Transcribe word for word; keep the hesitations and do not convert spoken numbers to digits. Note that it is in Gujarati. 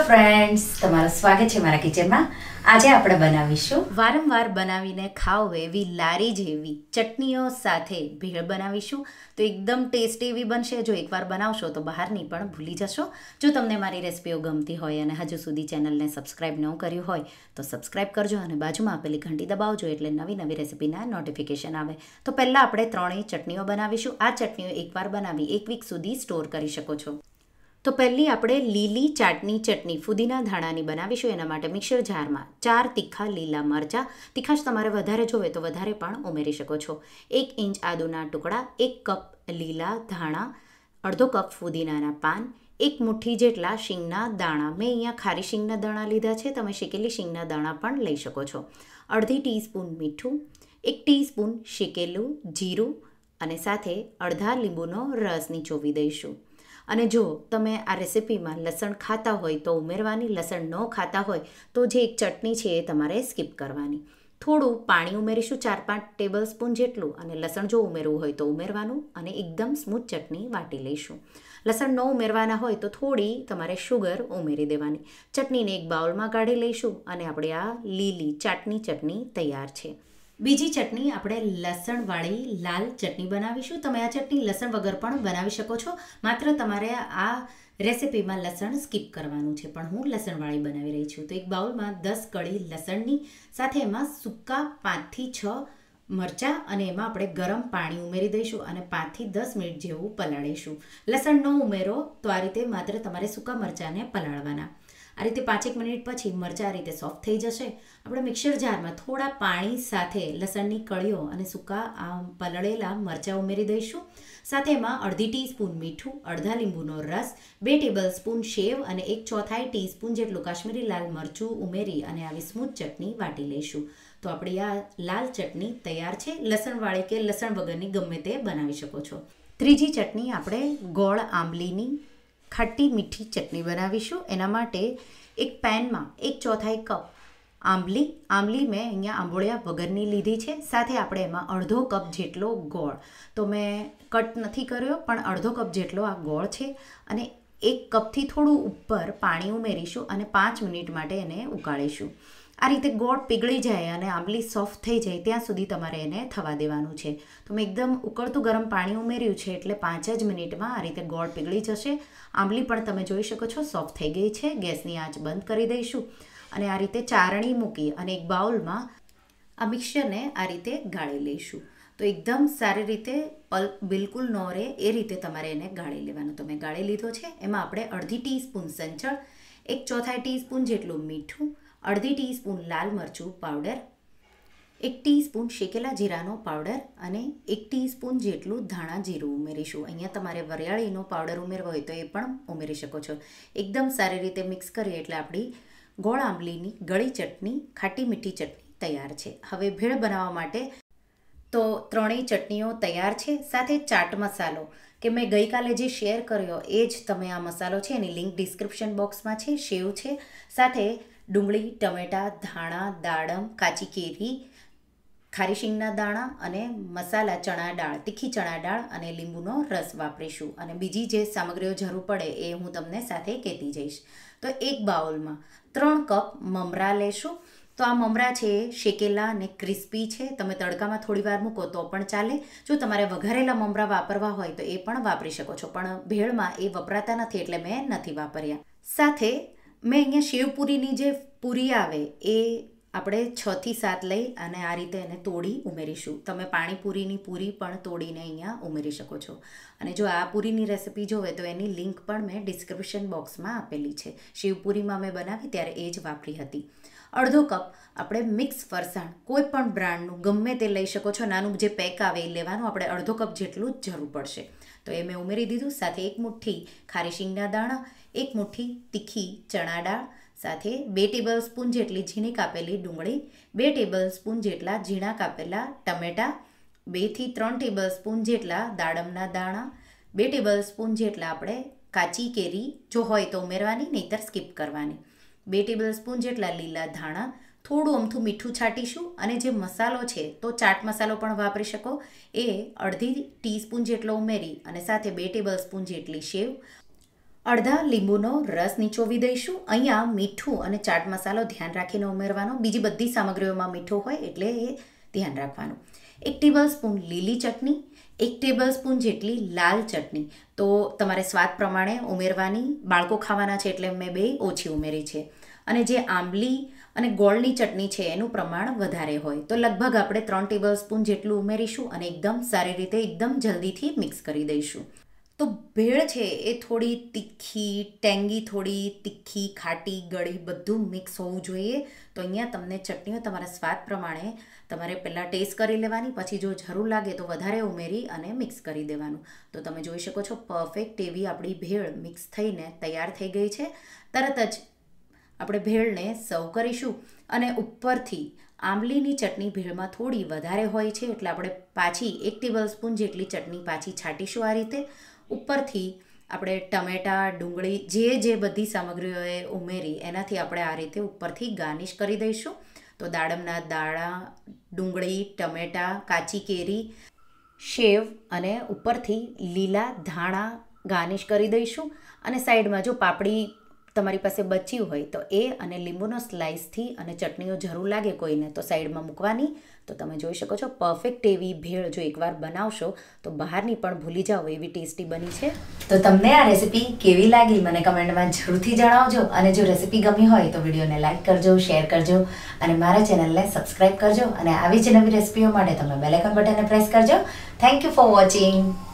ફ્રેન્ડ્સ, તમારું સ્વાગત છે મારા કિચનમાં. આજે આપણે બનાવીશું વારંવાર બનાવીને ખાવ એવી લારી જેવી ચટણીઓ સાથે ભેળ બનાવીશું. તો એકદમ ટેસ્ટી એવી બનશે. જો એકવાર બનાવશો તો બહારની પણ ભૂલી જશો. જો તમને મારી રેસિપીઓ ગમતી હોય અને હજુ સુધી ચેનલને સબસ્ક્રાઈબ ન કર્યું હોય તો સબસ્ક્રાઈબ કરજો અને બાજુમાં આપેલી ઘંટી દબાવજો એટલે નવી નવી રેસિપીના નોટિફિકેશન આવે. તો પહેલાં આપણે ત્રણેય ચટણીઓ બનાવીશું. આ ચટણીઓ એકવાર બનાવી એક વીક સુધી સ્ટોર કરી શકો છો. તો પહેલી આપણે લીલી ચાટની ચટણી ફુદીના ધાણાની બનાવીશું. એના માટે મિક્સર જારમાં ચાર તીખા લીલા મરચાં, તીખાશ તમારે વધારે જોવે તો વધારે પણ ઉમેરી શકો છો, એક ઇંચ આદુના ટુકડા, એક કપ લીલા ધાણા, અડધો કપ ફુદીનાના પાન, એક મુઠ્ઠી જેટલા શીંગના દાણા. મેં અહીંયા ખારી શીંગના દાણા લીધા છે, તમે શેકેલી શીંગના દાણા પણ લઈ શકો છો. અડધી ટીસ્પૂન મીઠું, એક ટીસ્પૂન શેકેલું જીરું અને સાથે અડધા લીંબુનો રસ નીચોવી દઈશું. અને જો તમે આ રેસિપીમાં લસણ ખાતા હોય તો ઉમેરવાની, લસણ ન ખાતા હોય તો જે એક ચટણી છે એ તમારે સ્કીપ કરવાની. થોડું પાણી ઉમેરીશું, ચાર પાંચ ટેબલ સ્પૂન જેટલું, અને લસણ જો ઉમેરવું હોય તો ઉમેરવાનું અને એકદમ સ્મૂથ ચટણી વાટી લઈશું. લસણ ન ઉમેરવાના હોય તો થોડી તમારે શુગર ઉમેરી દેવાની. ચટણીને એક બાઉલમાં કાઢી લઈશું અને આપણે આ લીલી ચાટની ચટણી તૈયાર છે. બીજી ચટણી આપણે લસણવાળી લાલ ચટણી બનાવીશું. તમે આ ચટણી લસણ વગર પણ બનાવી શકો છો, માત્ર તમારે આ રેસિપીમાં લસણ સ્કીપ કરવાનું છે, પણ હું લસણવાળી બનાવી રહી છું. તો એક બાઉલમાં દસ કળી લસણની સાથે એમાં સૂકા પાંચથી છ મરચાં અને એમાં આપણે ગરમ પાણી ઉમેરી દઈશું અને પાંચથી દસ મિનિટ જેવું પલાળીશું. લસણ ન ઉમેરો તો આ રીતે માત્ર તમારે સૂકા મરચાંને પલાળવાના. આ રીતે પાંચેક મિનિટ પછી મરચાં આ રીતે સોફ્ટ થઈ જશે. આપણે મિક્સર જારમાં થોડા પાણી સાથે લસણની કળીઓ અને સૂકા આ પલળેલા મરચાં ઉમેરી દઈશું. સાથે એમાં અડધી ટીસ્પૂન મીઠું, અડધા લીંબુનો રસ, બે ટેબલ સ્પૂન શેવ અને એક ચોથાઈ ટીસ્પૂન જેટલું કાશ્મીરી લાલ મરચું ઉમેરી અને આવી સ્મૂથ ચટણી વાટી લઈશું. તો આપણી આ લાલ ચટણી તૈયાર છે. લસણવાળી કે લસણ વગરની ગમે તે બનાવી શકો છો. ત્રીજી ચટણી આપણે ગોળ આંબલીની ખાટી મીઠી ચટણી બનાવીશું. એના માટે એક પેનમાં એક ચોથાઈ કપ આંબલી આંબલી મેં અહીંયા આંબોળિયા વગરની લીધી છે. સાથે આપણે એમાં અડધો કપ જેટલો ગોળ, તો મેં કટ નથી કર્યો પણ અડધો કપ જેટલો આ ગોળ છે, અને એક કપથી થોડું ઉપર પાણી ઉમેરીશું અને પાંચ મિનિટ માટે એને ઉકાળીશું. આ રીતે ગોળ પીગળી જાય અને આંબલી સોફ્ટ થઈ જાય ત્યાં સુધી તમારે એને થવા દેવાનું છે. તો મેં એકદમ ઉકળતું ગરમ પાણી ઉમેર્યું છે એટલે પાંચ જ મિનિટમાં આ રીતે ગોળ પીગળી જશે. આંબલી પણ તમે જોઈ શકો છો સોફ્ટ થઈ ગઈ છે. ગેસની આંચ બંધ કરી દઈશું અને આ રીતે ચારણી મૂકી અને એક બાઉલમાં આ મિક્સરને આ રીતે ગાળી લઈશું. તો એકદમ સારી રીતે પલ્પ બિલકુલ ન રહે એ રીતે તમારે એને ગાળી લેવાનું. તો મેં ગાળી લીધો છે. એમાં આપણે અડધી ટીસ્પૂન સંચળ, એક ચોથાઈ ટીસ્પૂન જેટલું મીઠું, અડધી ટીસ્પૂન લાલ મરચું પાવડર, એક ટીસ્પૂન શેકેલા જીરાનો પાવડર અને એક ટીસ્પૂન જેટલું ધાણા જીરું ઉમેરીશું. અહીંયા તમારે વરિયાળીનો પાવડર ઉમેરવો હોય તો એ પણ ઉમેરી શકો છો. એકદમ સારી રીતે મિક્સ કરીએ એટલે આપણી ગોળ આંબલીની ગળી ચટણી, ખાટી મીઠી ચટણી તૈયાર છે. હવે ભેળ બનાવવા માટે તો ત્રણેય ચટણીઓ તૈયાર છે. સાથે ચાટ મસાલો કે મેં ગઈકાલે જે શેર કર્યો એ જ તમે આ મસાલો છે એની લિંક ડિસ્ક્રિપ્શન બોક્સમાં છે. સેવ છે, સાથે ડુંગળી, ટમેટાં, ધાણા, દાડમ, કાચી કેરી, ખારી શીંગના દાણા અને મસાલા ચણા દાળ, તીખી ચણા દાળ અને લીંબુનો રસ વાપરીશું. અને બીજી જે સામગ્રીઓ જરૂર પડે એ હું તમને સાથે કહેતી જઈશ. તો એક બાઉલમાં ત્રણ કપ મમરા લેશું. તો આ મમરા છે શેકેલા અને ક્રિસ્પી છે. તમે તડકામાં થોડી વાર મૂકો તો પણ ચાલે. જો તમારે વઘારેલા મમરા વાપરવા હોય તો એ પણ વાપરી શકો છો, પણ ભેળમાં એ વપરાતા નથી એટલે મેં નથી વાપર્યા. સાથે મેં અહીંયા શેવપુરીની જે પૂરી આવે એ આપણે છ થી સાત લઈ અને આ રીતે એને તોડી ઉમેરીશું. તમે પાણીપુરીની પૂરી પણ તોડીને અહીંયા ઉમેરી શકો છો. અને જો આ પૂરીની રેસિપી જોવે તો એની લિંક પણ મેં ડિસ્ક્રિપ્શન બોક્સમાં આપેલી છે. શિવપુરીમાં મેં બનાવી ત્યારે એ જ વાપરી હતી. અડધો કપ આપણે મિક્સ ફરસાણ કોઈ પણ બ્રાન્ડનું ગમે તે લઈ શકો છો. નાનું જે પેક આવે એ લેવાનું. આપણે અડધો કપ જેટલું જ જરૂર પડશે. તો એ મેં ઉમેરી દીધું. સાથે એક મુઠ્ઠી ખારી શીંગના દાણા, એક મુઠ્ઠી તીખી ચણા દાળ, સાથે બે ટેબલ સ્પૂન જેટલી ઝીણી કાપેલી ડુંગળી, બે ટેબલ સ્પૂન જેટલા ઝીણા કાપેલા ટમેટાં, બેથી ત્રણ ટેબલ સ્પૂન જેટલા દાડમના દાણા, બે ટેબલ સ્પૂન જેટલા આપણે કાચી કેરી જો હોય તો ઉમેરવાની, નહીંતર સ્કીપ કરવાની, બે ટેબલ સ્પૂન જેટલા લીલા ધાણા, થોડું અમથું મીઠું છાંટીશું. અને જે મસાલો છે તો ચાટ મસાલો પણ વાપરી શકો, એ અડધી ટીસ્પૂન જેટલો ઉમેરી અને સાથે બે ટેબલ સ્પૂન જેટલી સેવ, અડધા લીંબુનો રસ નીચોવી દઈશું. અહીંયા મીઠું અને ચાટ મસાલો ધ્યાન રાખીને ઉમેરવાનો. બીજી બધી સામગ્રીઓમાં મીઠું હોય એટલે એ ધ્યાન રાખવાનું. એક ટેબલ સ્પૂન લીલી ચટણી, એક ટેબલ સ્પૂન જેટલી લાલ ચટણી તો તમારે સ્વાદ પ્રમાણે ઉમેરવાની. બાળકો ખાવાના છે એટલે મેં બે ઓછી ઉમેરી છે. અને જે આંબલી અને ગોળની ચટણી છે એનું પ્રમાણ વધારે હોય તો લગભગ આપણે ત્રણ ટેબલ સ્પૂન જેટલું ઉમેરીશું અને એકદમ સારી રીતે એકદમ જલ્દીથી મિક્સ કરી દઈશું. તો ભેળ છે એ થોડી તીખી, ટેંગી, થોડી તીખી, ખાટી, ગળી બધું મિક્સ હોવું જોઈએ. તો અહીંયા તમને ચટણીઓ તમારા સ્વાદ પ્રમાણે તમારે પહેલાં ટેસ્ટ કરી લેવાની, પછી જો જરૂર લાગે તો વધારે ઉમેરી અને મિક્સ કરી દેવાનું. તો તમે જોઈ શકો છો પરફેક્ટ એવી આપણી ભેળ મિક્સ થઈને તૈયાર થઈ ગઈ છે. તરત જ આપણે ભેળને સર્વ કરીશું અને ઉપરથી આંબલીની ચટણી ભેળમાં થોડી વધારે હોય છે એટલે આપણે પાછી એક ટેબલ સ્પૂન જેટલી ચટણી પાછી છાંટીશું. આ રીતે ઉપરથી આપણે ટમેટાં, ડુંગળી જે જે બધી સામગ્રીઓએ ઉમેરી એનાથી આપણે આ રીતે ઉપરથી ગાર્નિશ કરી દઈશું. તો દાડમના દાણા, ડુંગળી, ટમેટાં, કાચી કેરી, સેવ અને ઉપરથી લીલા ધાણા ગાર્નિશ કરી દઈશું. અને સાઈડમાં જો પાપડી તમારી પાસે બચી હોય તો એ અને લીંબુનો સ્લાઇસથી અને ચટણીઓ જરૂર લાગે કોઈને તો સાઈડમાં મૂકવાની. તો તમે જોઈ શકો છો પરફેક્ટ એવી ભેળ જો એકવાર બનાવશો તો બહારની પણ ભૂલી જાઓ એવી ટેસ્ટી બની છે. તો તમને આ રેસીપી કેવી લાગી મને કમેન્ટમાં જરૂરથી જણાવજો. અને જો રેસીપી ગમી હોય તો વિડીયોને લાઇક કરજો, શેર કરજો અને મારા ચેનલને સબસ્ક્રાઈબ કરજો. અને આવી જ નવી રેસીપીઓ માટે તમે બેલ આઇકન બટનને પ્રેસ કરજો. Thank you for watching.